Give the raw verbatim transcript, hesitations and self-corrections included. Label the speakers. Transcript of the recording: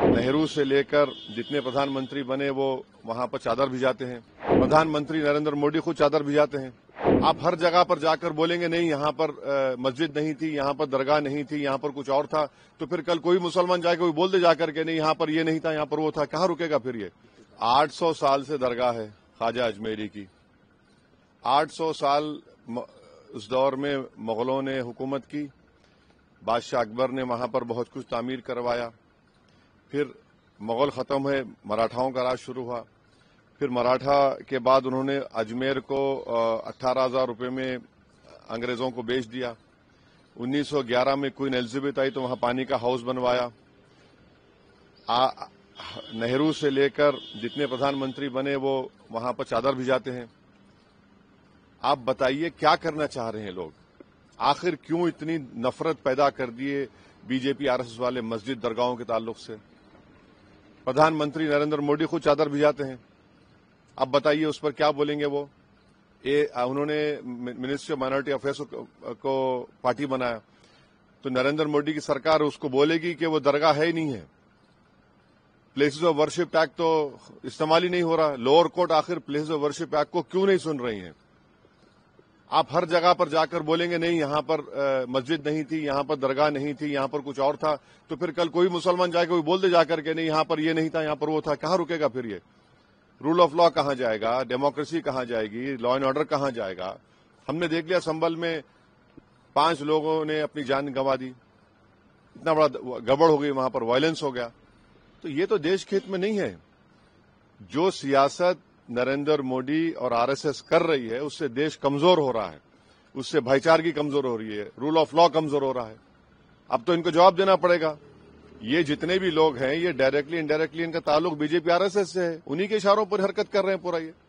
Speaker 1: नेहरू से लेकर जितने प्रधानमंत्री बने वो वहां पर चादर भिजाते हैं। प्रधानमंत्री नरेंद्र मोदी खुद चादर भिजाते हैं। आप हर जगह पर जाकर बोलेंगे नहीं यहाँ पर आ, मस्जिद नहीं थी, यहाँ पर दरगाह नहीं थी, यहाँ पर कुछ और था, तो फिर कल कोई मुसलमान जाके कोई बोल दे जाकर के नहीं यहाँ पर ये नहीं था, यहाँ पर वो था, कहाँ रुकेगा फिर ये? आठ सौ साल से दरगाह है ख्वाजा अजमेरी की। आठ सौ साल उस दौर में मुगलों ने हुकूमत की, बादशाह अकबर ने वहां पर बहुत कुछ तामीर करवाया, फिर मुगल खत्म हुए, मराठाओं का राज शुरू हुआ, फिर मराठा के बाद उन्होंने अजमेर को अट्ठारह हजार रुपये में अंग्रेजों को बेच दिया। उन्नीस सौ ग्यारह में क्वीन एलिजाबेथ आई तो वहां पानी का हाउस बनवाया। नेहरू से लेकर जितने प्रधानमंत्री बने वो वहां पर चादर भिजाते हैं। आप बताइए क्या करना चाह रहे हैं लोग? आखिर क्यों इतनी नफरत पैदा कर दिए बीजेपी आरएसएस वाले मस्जिद दरगाहों के ताल्लुक से? प्रधानमंत्री नरेंद्र मोदी खुद चादर भिजाते हैं। अब बताइए उस पर क्या बोलेंगे वो? ये उन्होंने मिनिस्ट्री ऑफ माइनॉरिटी अफेयर्स को पार्टी बनाया तो नरेंद्र मोदी की सरकार उसको बोलेगी कि वो दरगाह है ही नहीं है। प्लेसेस ऑफ वर्शिप एक्ट तो इस्तेमाल ही नहीं हो रहा। लोअर कोर्ट आखिर प्लेसेस ऑफ वर्शिप एक्ट को क्यों नहीं सुन रही है? आप हर जगह पर जाकर बोलेंगे नहीं यहाँ पर आ, मस्जिद नहीं थी, यहाँ पर दरगाह नहीं थी, यहाँ पर कुछ और था, तो फिर कल कोई मुसलमान जाके कोई बोल दे जाकर के नहीं यहाँ पर ये नहीं था, यहाँ पर वो था, कहाँ रुकेगा फिर ये? रूल ऑफ लॉ कहाँ जाएगा? डेमोक्रेसी कहाँ जाएगी? लॉ एंड ऑर्डर कहाँ जाएगा? हमने देख लिया संभल में पांच लोगों ने अपनी जान गंवा दी, इतना बड़ा गड़बड़ हो गई, वहां पर वायलेंस हो गया। तो ये तो देश के हित में नहीं है। जो सियासत नरेंद्र मोदी और आरएसएस कर रही है उससे देश कमजोर हो रहा है, उससे भाईचारगी कमजोर हो रही है, रूल ऑफ लॉ कमजोर हो रहा है। अब तो इनको जवाब देना पड़ेगा। ये जितने भी लोग हैं ये डायरेक्टली इनडायरेक्टली इनका ताल्लुक बीजेपी आरएसएस से है, उन्हीं के इशारों पर हरकत कर रहे हैं पूरा ये।